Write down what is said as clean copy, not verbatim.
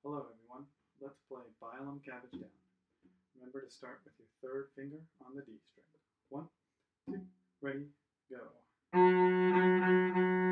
Hello everyone, let's play Biolum Cabbage Down. Remember to start with your third finger on the D string. 1, 2, ready, go.